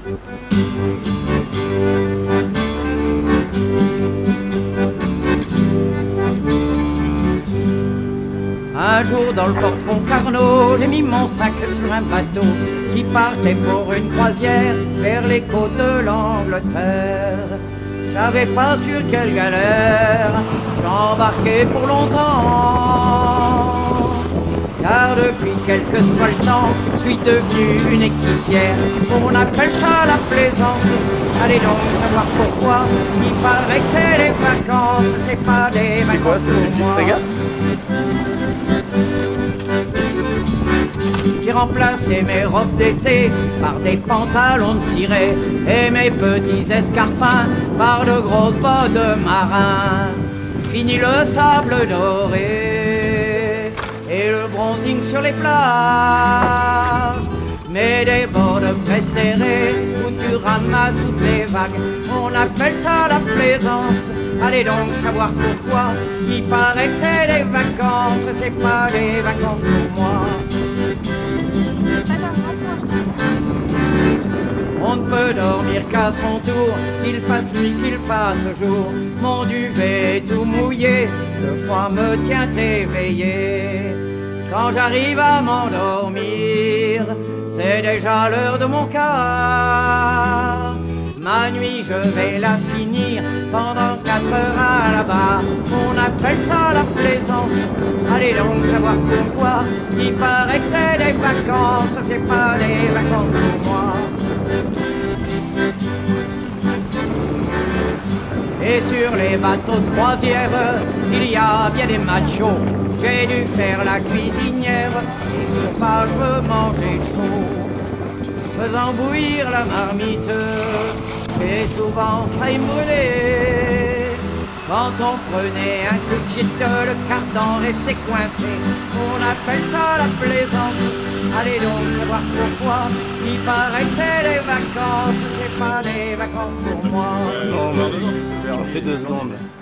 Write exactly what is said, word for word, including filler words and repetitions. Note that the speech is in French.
Un jour dans le port de Concarneau, j'ai mis mon sac sur un bateau qui partait pour une croisière vers les côtes de l'Angleterre. J'avais pas sur quelle galère j'embarquais pour longtemps, car depuis quel que soit le temps, je suis devenu une équipière. On appelle ça la plaisance. Allez donc savoir pourquoi. Il paraît que c'est les vacances, c'est pas des vacances. C'est quoi, c'est une petite frégate? J'ai remplacé mes robes d'été par des pantalons de ciré et mes petits escarpins par de grosses bottes de marin. Fini le sable doré et le bronzing sur les plages, mais des bords préserrés où tu ramasses toutes les vagues. On appelle ça la plaisance. Allez donc savoir pourquoi. Il paraît que c'est des vacances, c'est pas des vacances pour moi. On ne peut dormir qu'à son tour, qu'il fasse nuit, qu'il fasse jour. Mon duvet est tout mouillé, le froid me tient éveillé. Quand j'arrive à m'endormir, c'est déjà l'heure de mon quart. Ma nuit, je vais la finir pendant quatre heures à la barre. On appelle ça la plaisance. Allez donc savoir pourquoi. Il paraît que c'est des vacances, c'est pas des vacances pour moi. Et sur les bateaux de croisière, il y a bien des machos. J'ai dû faire la cuisinière et pour pas je veux manger chaud. Faisant bouillir la marmite, j'ai souvent failli me brûler. Quand on prenait un coup de gîte, le cardan restait coincé. On appelle ça la plaisance. Allez donc savoir pourquoi. Il paraît que c'est des vacances, c'est pas des vacances pour moi. Non, non, non, on fait deux secondes.